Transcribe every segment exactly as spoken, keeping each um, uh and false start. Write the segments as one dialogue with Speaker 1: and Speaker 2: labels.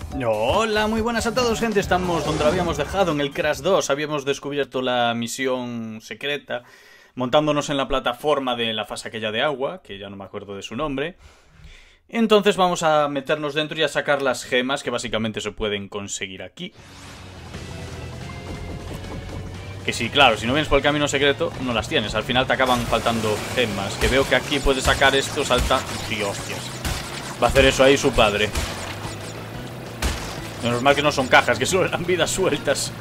Speaker 1: Hola, muy buenas a todos, gente. Estamos donde lo habíamos dejado, en el Crash dos. Habíamos descubierto la misión secreta, montándonos en la plataforma de la fase aquella de agua, que ya no me acuerdo de su nombre. Entonces vamos a meternos dentro y a sacar las gemas, que básicamente se pueden conseguir aquí. Que sí, claro, si no vienes por el camino secreto, no las tienes. Al final te acaban faltando gemas. Que veo que aquí puedes sacar esto salta... Sí, hostias. Va a hacer eso ahí su padre. Menos mal que no son cajas, que solo eran vidas sueltas.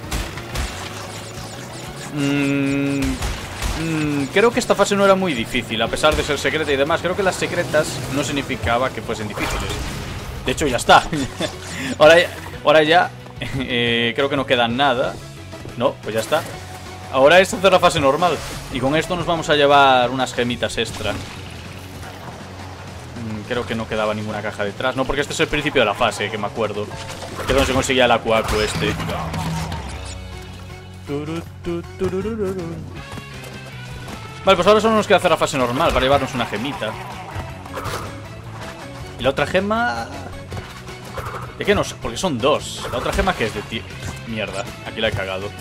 Speaker 1: Mm, mm, creo que esta fase no era muy difícil, a pesar de ser secreta y demás. Creo que las secretas no significaba que fuesen difíciles. De hecho, ya está. Ahora ya, ahora ya eh, creo que no queda nada. No, pues ya está. Ahora es hacer la fase normal. Y con esto nos vamos a llevar unas gemitas extra. Creo que no quedaba ninguna caja detrás. No, porque este es el principio de la fase, que me acuerdo. Que es donde se conseguía el Aku Aku este. Vale, pues ahora solo nos queda hacer la fase normal para llevarnos una gemita. Y la otra gema... ¿De qué no? Porque son dos. La otra gema que es de ti... Mierda, aquí la he cagado.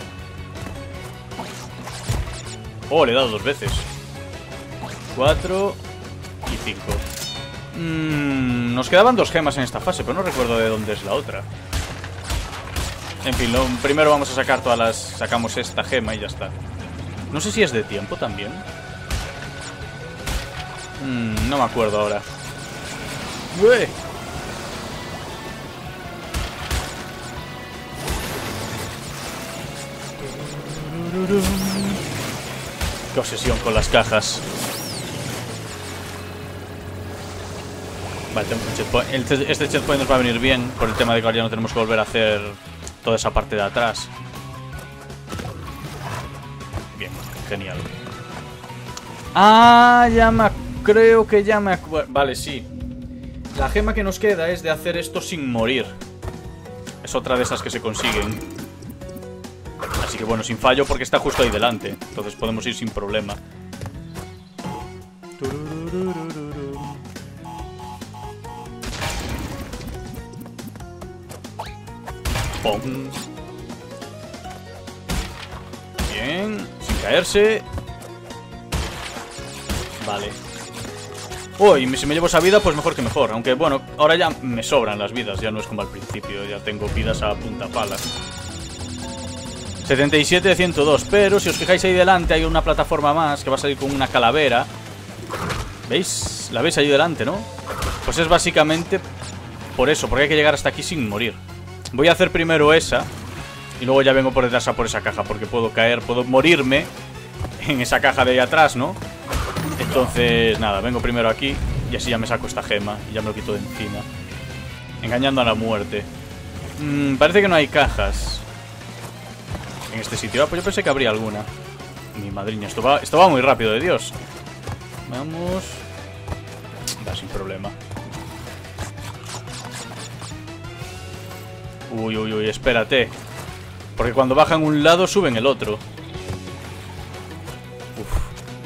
Speaker 1: Oh, le he dado dos veces. Cuatro y cinco. Mm, nos quedaban dos gemas en esta fase, pero no recuerdo de dónde es la otra. En fin, lo, primero vamos a sacar todas las... Sacamos esta gema y ya está. No sé si es de tiempo también. Mm, no me acuerdo ahora. ¡Ué! ¡Qué obsesión con las cajas! Vale, tengo un checkpoint. Este, este checkpoint nos va a venir bien por el tema de que ahora ya no tenemos que volver a hacer toda esa parte de atrás. Bien, genial. Ah, ya me... Creo que ya me acuerdo. Vale, sí. La gema que nos queda es de hacer esto sin morir. Es otra de esas que se consiguen. Así que bueno, sin fallo porque está justo ahí delante. Entonces podemos ir sin problema. ¡Pum! Bien, sin caerse. Vale. Oh, y si me llevo esa vida, pues mejor que mejor. Aunque bueno, ahora ya me sobran las vidas. Ya no es como al principio, ya tengo vidas a punta pala. setenta y siete de ciento dos. Pero si os fijáis ahí delante hay una plataforma más que va a salir con una calavera. ¿Veis? La veis ahí delante, ¿no? Pues es básicamente por eso, porque hay que llegar hasta aquí sin morir. Voy a hacer primero esa y luego ya vengo por detrás a por esa caja, porque puedo caer, puedo morirme en esa caja de ahí atrás, ¿no? Entonces, nada, vengo primero aquí y así ya me saco esta gema y ya me lo quito de encima. Engañando a la muerte. mm, Parece que no hay cajas en este sitio. Ah, pues yo pensé que habría alguna. Mi madriña, esto va, esto va muy rápido, de Dios. Vamos. Va sin problema. Uy, uy, uy, espérate. Porque cuando bajan un lado, suben el otro. Uf.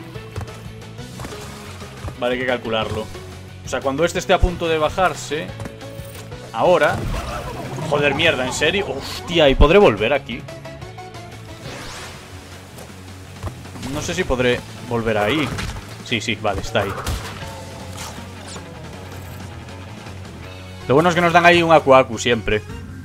Speaker 1: Vale, hay que calcularlo. O sea, cuando este esté a punto de bajarse... Ahora... Joder, mierda, ¿en serio? Hostia, ¿y podré volver aquí? No sé si podré volver ahí. Sí, sí, vale, está ahí. Lo bueno es que nos dan ahí un Aku Aku siempre.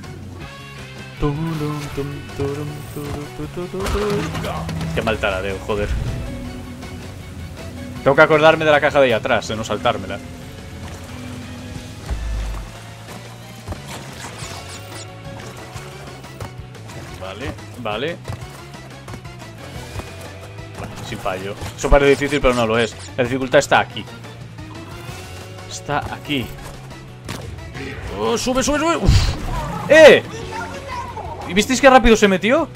Speaker 1: Qué mal taradeo, joder. Tengo que acordarme de la caja de ahí atrás, de no saltármela. Vale, vale. Vale, sin fallo. Eso parece difícil, pero no lo es. La dificultad está aquí. Está aquí. Oh, sube, sube, sube. Uf. ¡Eh! ¿Y visteis qué rápido se metió?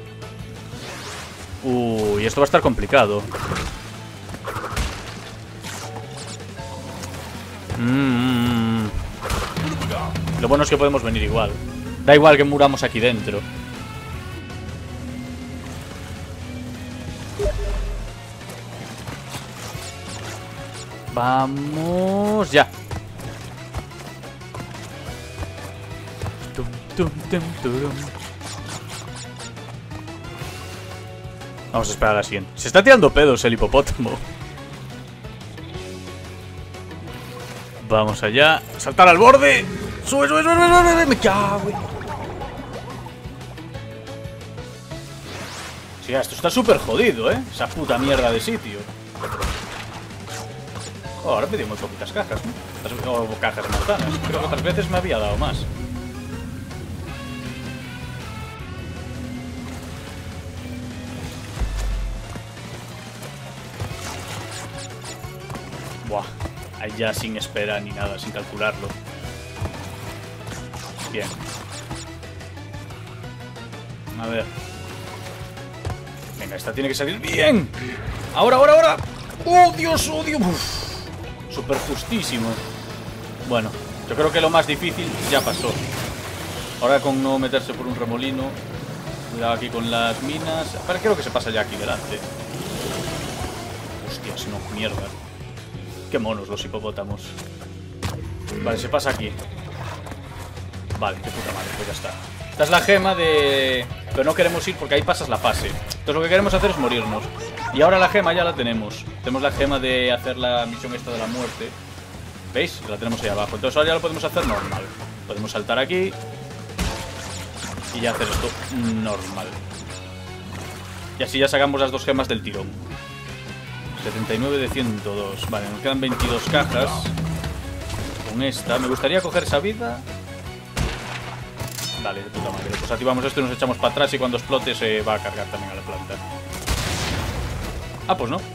Speaker 1: Uy, esto va a estar complicado. Mm. Lo bueno es que podemos venir igual. Da igual que muramos aquí dentro. Vamos ya. Tum, tum, tum, turum. Vamos a esperar a la siguiente. Se está tirando pedos el hipopótamo. Vamos allá. Saltar al borde. Sube, sube, sube, sube, sube. Me cago. Sí, esto está súper jodido, ¿eh? Esa puta mierda de sitio. Oh, ahora pedí muy poquitas cajas, ¿no? O cajas de manzanas. Creo que otras veces me había dado más. Buah. Ahí ya sin espera ni nada, sin calcularlo. Bien. A ver. Venga, esta tiene que salir bien. Ahora, ahora, ahora. ¡Oh, Dios! ¡Oh, Dios! Uf. Súper justísimo. Bueno, yo creo que lo más difícil ya pasó. Ahora con no meterse por un remolino. Cuidado aquí con las minas. Pero creo que se pasa ya aquí delante. Hostias, no, mierda. Qué monos los hipopótamos. Vale, se pasa aquí. Vale, qué puta madre, pues ya está. Esta es la gema de... Pero no queremos ir porque ahí pasas la fase. Entonces lo que queremos hacer es morirnos. Y ahora la gema ya la tenemos. Tenemos la gema de hacer la misión esta de la muerte. ¿Veis? La tenemos ahí abajo. Entonces ahora ya lo podemos hacer normal. Podemos saltar aquí y ya hacer esto normal. Y así ya sacamos las dos gemas del tirón. setenta y nueve de ciento dos. Vale, nos quedan veintidós cajas. Con esta. Me gustaría coger esa vida. Vale, de puta madre. Pues activamos esto y nos echamos para atrás y cuando explote se va a cargar también a la planta. Ah, pues no.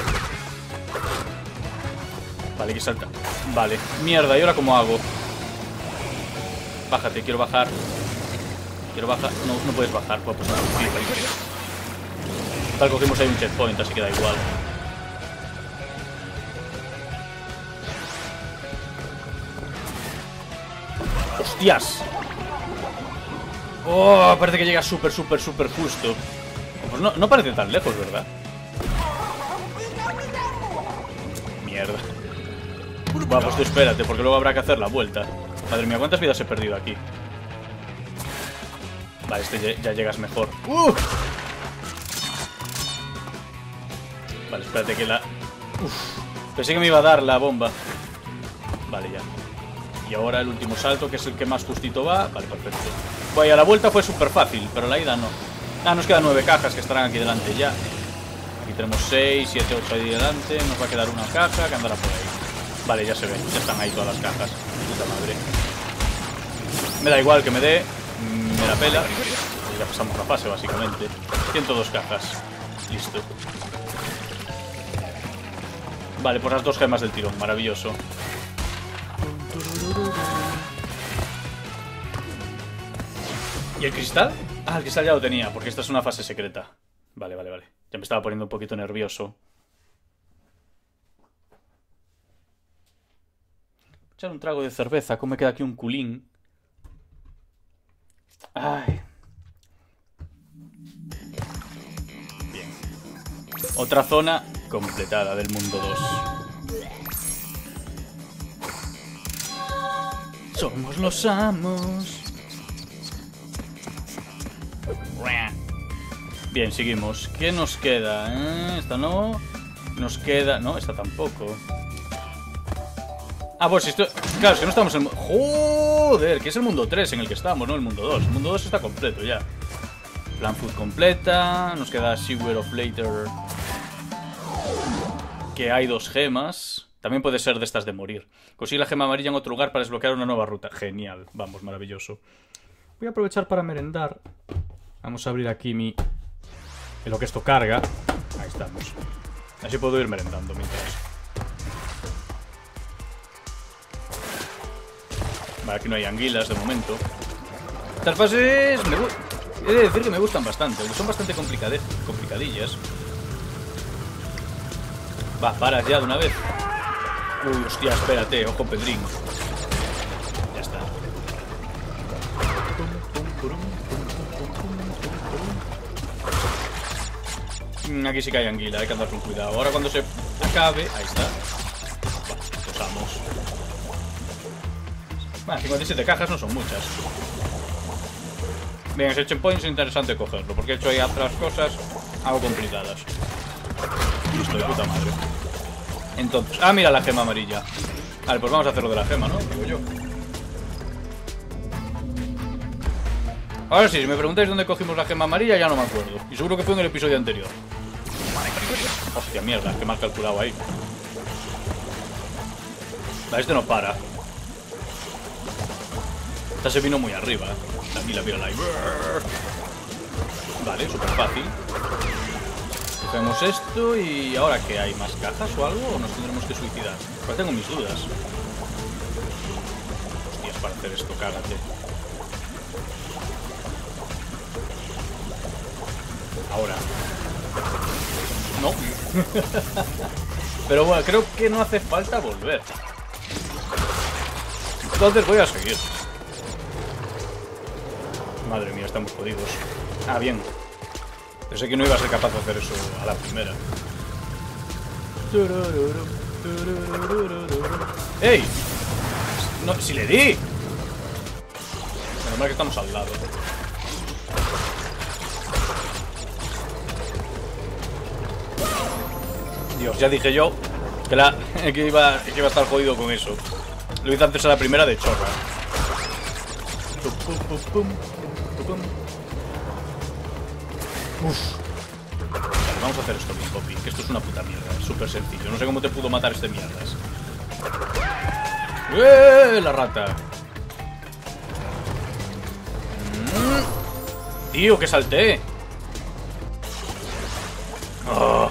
Speaker 1: Vale, que salta. Vale, mierda, ¿y ahora cómo hago? Bájate, quiero bajar. Quiero bajar. No, no puedes bajar. Pues no, tal, cogimos ahí un checkpoint, así que da igual. ¡Hostias! Oh, parece que llega súper, súper, súper justo. Pues no, no parece tan lejos, ¿verdad? Mierda. Bueno, pues tú espérate, porque luego habrá que hacer la vuelta. Madre mía, ¿cuántas vidas he perdido aquí? Vale, este ya, ya llegas mejor. ¡Uh! Vale, espérate que la... Uf, pensé que me iba a dar la bomba. Vale, ya. Y ahora el último salto, que es el que más justito va. Vale, perfecto. Vaya, la vuelta fue súper fácil, pero la ida no. Ah, nos quedan nueve cajas que estarán aquí delante ya. Aquí tenemos seis, siete, ocho ahí delante. Nos va a quedar una caja que andará por ahí. Vale, ya se ve, ya están ahí todas las cajas. Puta madre. Me da igual que me dé. Me la pela. Ya pasamos la fase, básicamente. ciento dos cajas. Listo. Vale, pues las dos gemas del tirón. Maravilloso. ¿Y el cristal? Ah, el cristal ya lo tenía, porque esta es una fase secreta. Vale, vale, vale. Ya me estaba poniendo un poquito nervioso. Echar un trago de cerveza. ¿Cómo me queda aquí un culín? Ay. Bien. Otra zona completada del mundo dos. Somos los amos. Bien, seguimos. ¿Qué nos queda? ¿Eh? Esta no. Nos queda... No, esta tampoco. Ah, pues esto... Claro, es que no estamos en... Joder, que es el mundo tres en el que estamos, no el mundo dos. El mundo dos está completo ya. Plan Food completa. Nos queda Sewer of Later. Que hay dos gemas. También puede ser de estas de morir. Consigue la gema amarilla en otro lugar para desbloquear una nueva ruta. Genial, vamos, maravilloso. Voy a aprovechar para merendar. Vamos a abrir aquí mi... En lo que esto carga. Ahí estamos. Así puedo ir merendando mientras... Vale, aquí no hay anguilas de momento. Estas fases... Me he de decir que me gustan bastante, porque son bastante complicade... complicadillas. Va, paras ya de una vez. Uy, hostia, espérate, ojo Pedrín. Ya está. Aquí sí que hay anguila, hay que andar con cuidado. Ahora cuando se acabe... Ahí está. Vale, posamos. Bueno, cincuenta y siete cajas no son muchas. Bien, ese checkpoint es interesante cogerlo, porque he hecho ahí otras cosas algo complicadas. Listo, de puta madre. Entonces, ah, mira la gema amarilla. Vale, pues vamos a hacerlo de la gema, ¿no? Digo yo. Ahora sí, si me preguntáis dónde cogimos la gema amarilla, ya no me acuerdo. Y seguro que fue en el episodio anterior. Hostia, mierda, que mal calculado ahí. Vale, este no para. Esta se vino muy arriba. La mira, mira ahí. Vale, súper fácil. Cogemos esto y... ¿ahora qué hay? ¿Más cajas o algo? ¿O nos tendremos que suicidar? Pues tengo mis dudas. Hostias, para hacer esto, cágate. Ahora. No. Pero bueno, creo que no hace falta volver. Entonces voy a seguir. Madre mía, estamos jodidos. Ah, bien. Pensé que no iba a ser capaz de hacer eso a la primera. ¡Ey! No, si le di. Menos mal que estamos al lado. Dios, ya dije yo que, la, que, iba, que iba a estar jodido con eso. Lo hice antes a la primera de chorra. Uf. Vale, vamos a hacer esto bien, Poppy, que esto es una puta mierda. Es súper sencillo. No sé cómo te pudo matar este mierdas. ¡Eh! La rata. Mm. Tío, que salté. Oh.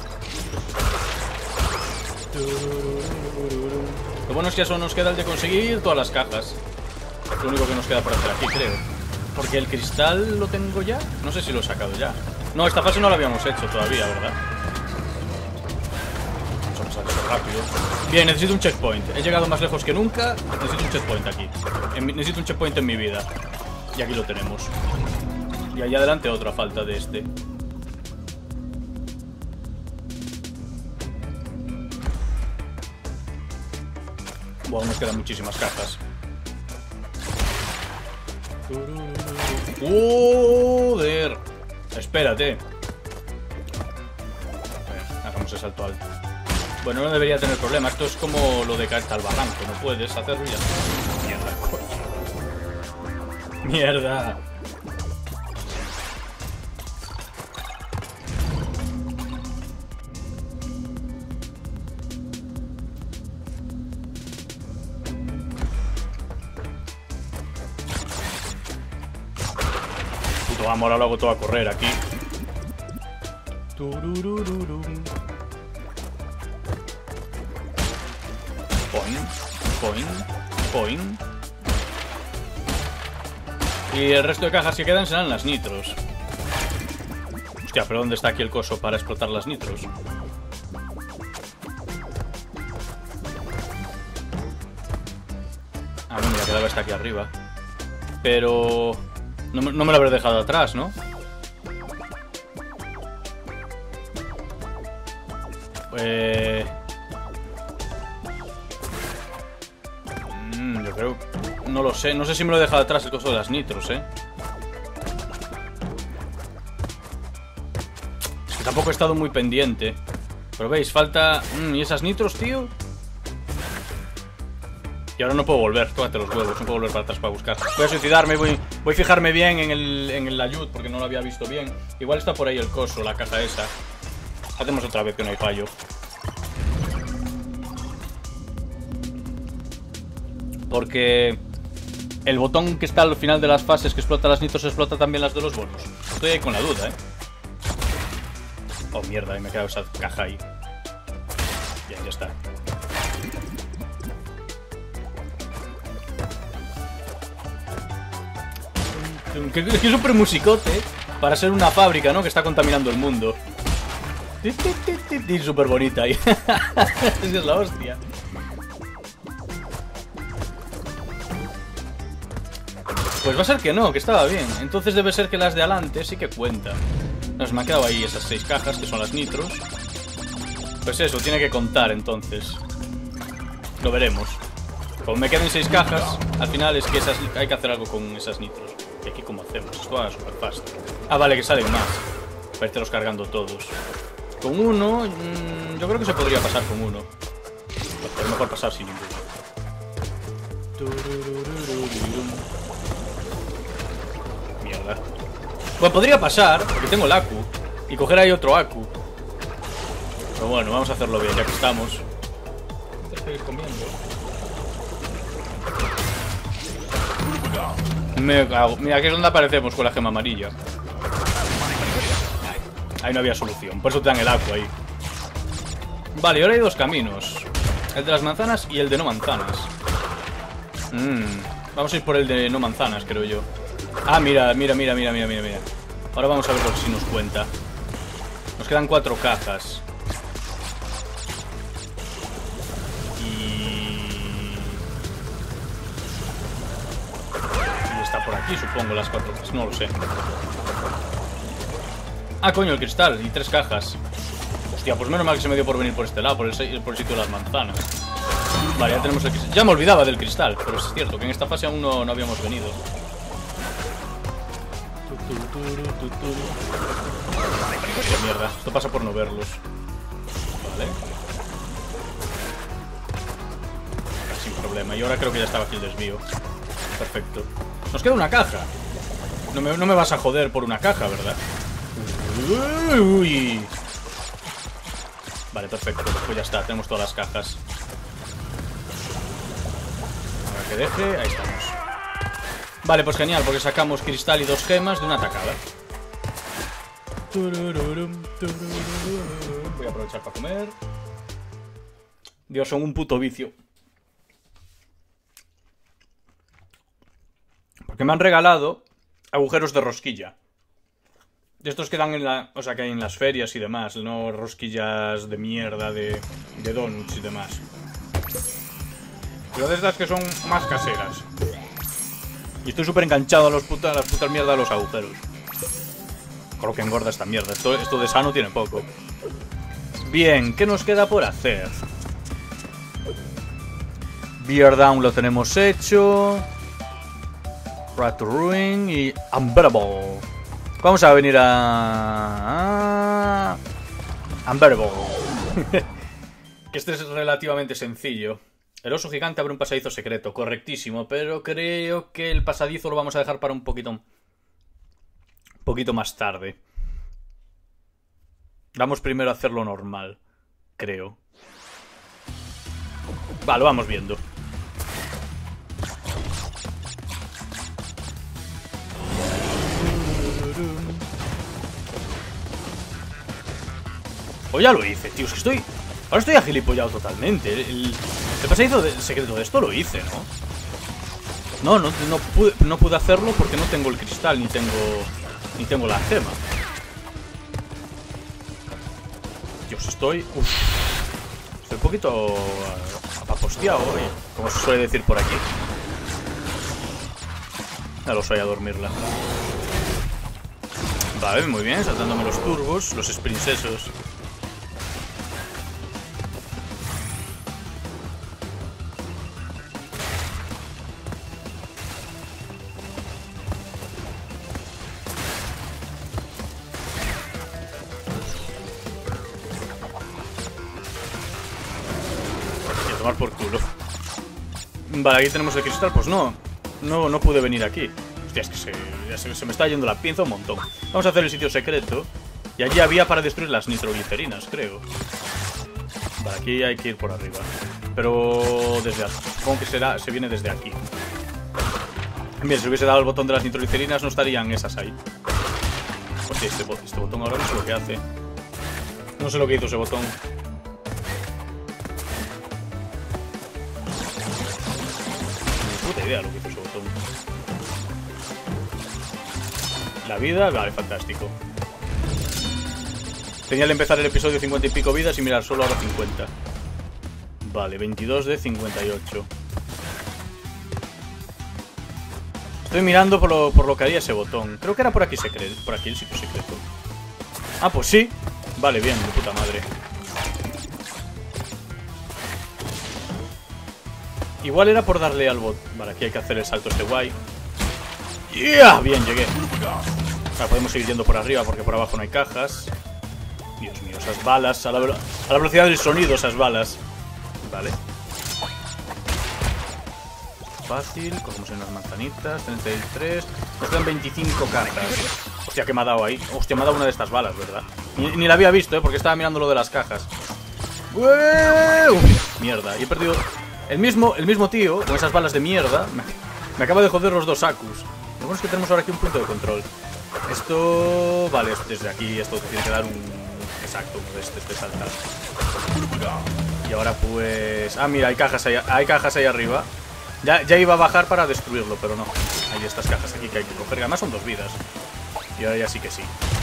Speaker 1: Lo bueno es que eso nos queda el de conseguir todas las cajas. Es lo único que nos queda por hacer aquí, creo. Porque el cristal lo tengo ya. No sé si lo he sacado ya. No, esta fase no la habíamos hecho todavía, ¿verdad? Vamos a hacer eso rápido. Bien, necesito un checkpoint. He llegado más lejos que nunca. Necesito un checkpoint aquí. Necesito un checkpoint en mi vida. Y aquí lo tenemos. Y ahí adelante otra falta de este. Bueno, nos quedan muchísimas cajas. Joder. Espérate. Ver, hagamos el salto alto. Bueno, no debería tener problema. Esto es como lo de caerte al barranco. No puedes hacerlo ya. Mierda, coño. Mierda. Vamos, ahora lo hago todo a correr aquí. Poing, poing, poing. Y el resto de cajas que quedan serán las nitros. Hostia, pero ¿dónde está aquí el coso para explotar las nitros? Ah, no, mira, quedaba esta aquí arriba. Pero... No, no me lo habré dejado atrás, ¿no? Eh... Mm, yo creo... No lo sé. No sé si me lo he dejado atrás el coso de las nitros, ¿eh? Es que tampoco he estado muy pendiente. Pero veis, falta... Mm, ¿y esas nitros, tío? Y ahora no puedo volver, tómate los huevos, no puedo volver para atrás para buscar. Voy a suicidarme, voy, voy a fijarme bien en el, en el ayud, porque no lo había visto bien. Igual está por ahí el coso, la caja esa. Hacemos otra vez que no hay fallo. Porque el botón que está al final de las fases que explota las nitros explota también las de los bonos. Estoy ahí con la duda, ¿eh? Oh, mierda, y me he quedado esa caja ahí. Bien, ya está. Que es que es súper musicote para ser una fábrica, ¿no? Que está contaminando el mundo. Y súper bonita ahí. Esa es la hostia. Pues va a ser que no, que estaba bien. Entonces debe ser que las de adelante sí que cuentan. Nos me han quedado ahí esas seis cajas, que son las nitros. Pues eso, tiene que contar entonces. Lo veremos. Como me queden seis cajas, al final es que esas, hay que hacer algo con esas nitros. Y aquí como hacemos, esto va súper fácil. Ah, vale, que salen más. Para irtelos cargando todos. Con uno, mmm, yo creo que se podría pasar con uno. Pero mejor pasar sin ninguno. Mierda. Bueno, podría pasar, porque tengo el Aku. Y coger ahí otro Aku. Pero bueno, vamos a hacerlo bien, ya que estamos. Estoy comiendo. Me cago. Mira, aquí es donde aparecemos con la gema amarilla. Ahí no había solución, por eso te dan el Aku ahí. Vale, y ahora hay dos caminos. El de las manzanas y el de no manzanas. Mm, vamos a ir por el de no manzanas, creo yo. Ah, mira, mira, mira, mira, mira, mira, mira. Ahora vamos a ver si nos cuenta. Nos quedan cuatro cajas. Y... y está por aquí, supongo, las cuatro cajas. No lo sé. Ah, coño, el cristal. Y tres cajas. Hostia, pues menos mal que se me dio por venir por este lado, por el, por el sitio de las manzanas. Vale, ya tenemos el cristal. Ya me olvidaba del cristal, pero es cierto que en esta fase aún no, no habíamos venido. Qué mierda, esto pasa por no verlos. Vale. Sin problema, y ahora creo que ya estaba aquí el desvío. Perfecto. Nos queda una caja. No me, no me vas a joder por una caja, ¿verdad? Uy. Vale, perfecto, pues ya está, tenemos todas las cajas. Ahora que deje, ahí estamos. Vale, pues genial, porque sacamos cristal y dos gemas de una tacada. Voy a aprovechar para comer. Dios, son un puto vicio. Porque me han regalado agujeros de rosquilla. De estos que dan en la... o sea, que hay en las ferias y demás. No rosquillas de mierda, de, de donuts y demás. Pero de estas que son más caseras. Y estoy súper enganchado a, los puta, a las putas mierdas de los agujeros. Creo que engorda esta mierda. Esto, esto de sano tiene poco. Bien, ¿qué nos queda por hacer? Bear Down lo tenemos hecho. Rat to Ruin y Unbearable. Vamos a venir a... Unbearable. Que este es relativamente sencillo. El oso gigante abre un pasadizo secreto, correctísimo, pero creo que el pasadizo lo vamos a dejar para un poquito... un poquito más tarde. Vamos primero a hacerlo normal, creo. Va, lo vamos viendo. Pues ya lo hice, tío, es que estoy... ahora estoy agilipollado totalmente. El, el pasadizo de, secreto de esto lo hice, ¿no? No, no, no, pude, no pude hacerlo porque no tengo el cristal, ni tengo... ni tengo la gema. Dios, estoy... Uf, estoy un poquito... apaposteado hoy, como se suele decir por aquí. Ya los voy a dormirla. Vale, muy bien, saltándome los turbos, los sprincesos. Por culo. Vale, aquí tenemos el cristal. Pues no, no, no pude venir aquí. Hostia, es que se, ya se, se me está yendo la pinza un montón. Vamos a hacer el sitio secreto. Y allí había para destruir las nitroglicerinas, creo. Vale, aquí hay que ir por arriba. Pero desde aquí. Supongo que será, se viene desde aquí. Bien, si hubiese dado el botón de las nitroglicerinas no estarían esas ahí. Hostia, este, este botón ahora no sé lo que hace. No sé lo que hizo ese botón. Puta idea lo que hizo ese botón. La vida, vale, fantástico. Tenía que empezar el episodio cincuenta y pico vidas y mirar, solo ahora cincuenta. Vale, veintidós de cincuenta y ocho. Estoy mirando por lo, por lo que haría ese botón. Creo que era por aquí secreto, por aquí el sitio secreto. Ah, pues sí. Vale, bien, de puta madre. Igual era por darle al bot. Vale, aquí hay que hacer el salto este guay. ¡Yeah! Bien, llegué. Ahora podemos seguir yendo por arriba porque por abajo no hay cajas. Dios mío, esas balas. A la, a la velocidad del sonido, esas balas. Vale. Fácil. Cogemos unas manzanitas. treinta y tres. Nos quedan veinticinco cajas. Hostia, que me ha dado ahí. Hostia, me ha dado una de estas balas, ¿verdad? Ni, ni la había visto, ¿eh? Porque estaba mirando lo de las cajas. Uf, mierda. Y he perdido... El mismo, el mismo tío, con esas balas de mierda, me, me acaba de joder los dos Akus. Lo bueno es que tenemos ahora aquí un punto de control. Esto... Vale, desde aquí esto te tiene que dar un... Exacto, uno de estos de saltar. Y ahora pues... Ah, mira, hay cajas ahí, hay cajas ahí arriba. Ya, ya iba a bajar para destruirlo, pero no. Hay estas cajas aquí que hay que coger. Además son dos vidas. Y ahora ya sí que sí.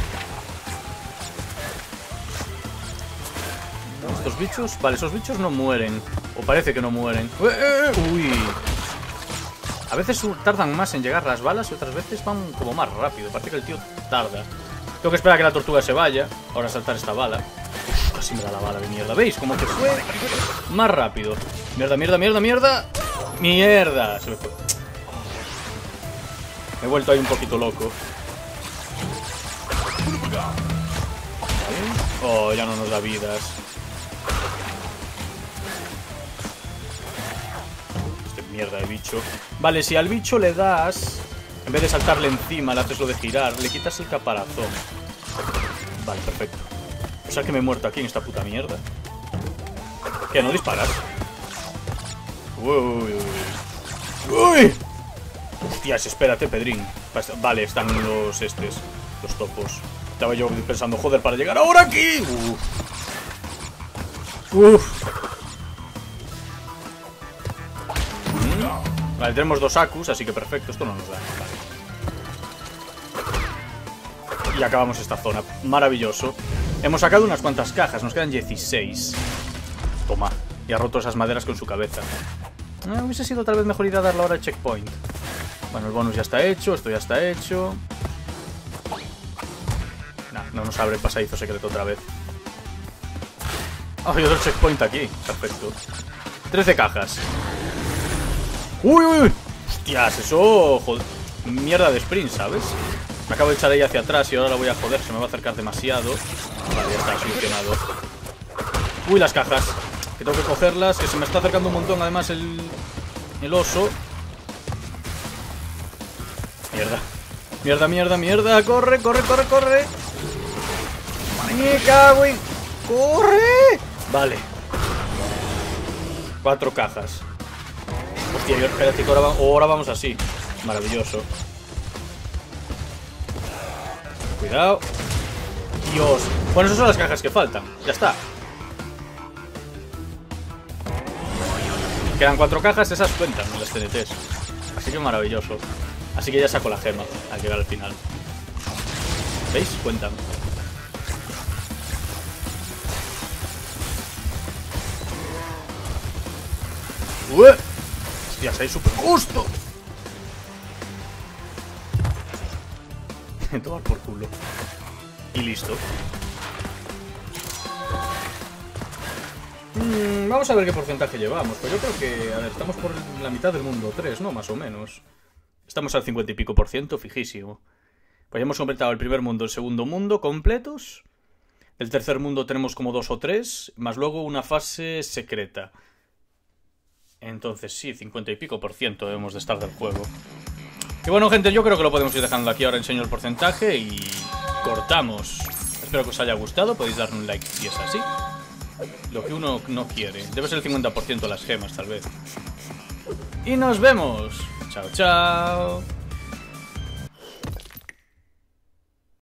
Speaker 1: ¿Estos bichos? Vale, esos bichos no mueren. O parece que no mueren. Uy. A veces tardan más en llegar las balas y otras veces van como más rápido. Parece que el tío tarda. Tengo que esperar a que la tortuga se vaya. Ahora saltar esta bala. Uf, casi me da la bala de mierda. ¿Veis? Como que fue más rápido. Mierda, mierda, mierda, mierda. Mierda. Se me fue. Me he vuelto ahí un poquito loco. Oh, ya no nos da vidas. Mierda de bicho. Vale, si al bicho le das, en vez de saltarle encima, le haces lo de girar, le quitas el caparazón. Vale, perfecto. O sea que me he muerto aquí en esta puta mierda. ¿Qué? ¿No disparas? Uy, uy, uy. ¡Uy! Hostias, espérate, Pedrín. Vale, están los estes, los topos. Estaba yo pensando, joder, para llegar ahora aquí. Uf. Uf. Vale, tenemos dos Akus, así que perfecto, esto no nos da. Vale. Y acabamos esta zona. Maravilloso. Hemos sacado unas cuantas cajas, nos quedan dieciséis. Toma. Y ha roto esas maderas con su cabeza. Eh, hubiese sido tal vez mejor idea darle ahora el checkpoint. Bueno, el bonus ya está hecho, esto ya está hecho. Nah, no nos abre el pasadizo secreto otra vez. Oh, y otro checkpoint aquí. Perfecto. trece cajas. ¡Uy, uy, uy! ¡Hostias! Eso... Joder. Mierda de sprint, ¿sabes? Me acabo de echar ahí hacia atrás y ahora la voy a joder. Se me va a acercar demasiado. Vale, ya está solucionado. ¡Uy, las cajas! Que tengo que cogerlas. Que se me está acercando un montón, además, el... El oso. Mierda. Mierda, mierda, mierda. ¡Corre, corre, corre, corre! ¡Me cago en... ¡Corre! Vale. Cuatro cajas. Hostia, yo espérate que ahora, va, ahora vamos así. Maravilloso. Cuidado. Dios. Bueno, esas son las cajas que faltan. Ya está. Quedan cuatro cajas, esas cuentan en las T N Ts. Así que maravilloso. Así que ya saco la gema al llegar al final. ¿Veis? Cuentan. ¡Ué! Hostias, ahí súper justo. Tomar por culo. Y listo. Mm, vamos a ver qué porcentaje llevamos. Pues yo creo que, a ver, estamos por la mitad del mundo tres, ¿no? Más o menos. Estamos al cincuenta y pico por ciento, fijísimo. Pues ya hemos completado el primer mundo, el segundo mundo completos. El tercer mundo tenemos como dos o tres, más luego una fase secreta. Entonces sí, cincuenta y pico por ciento debemos de estar del juego. Y bueno, gente, yo creo que lo podemos ir dejando aquí. Ahora enseño el porcentaje y cortamos. Espero que os haya gustado. Podéis darle un like si es así. Lo que uno no quiere. Debe ser el cincuenta por ciento de las gemas, tal vez. Y nos vemos. Chao, chao.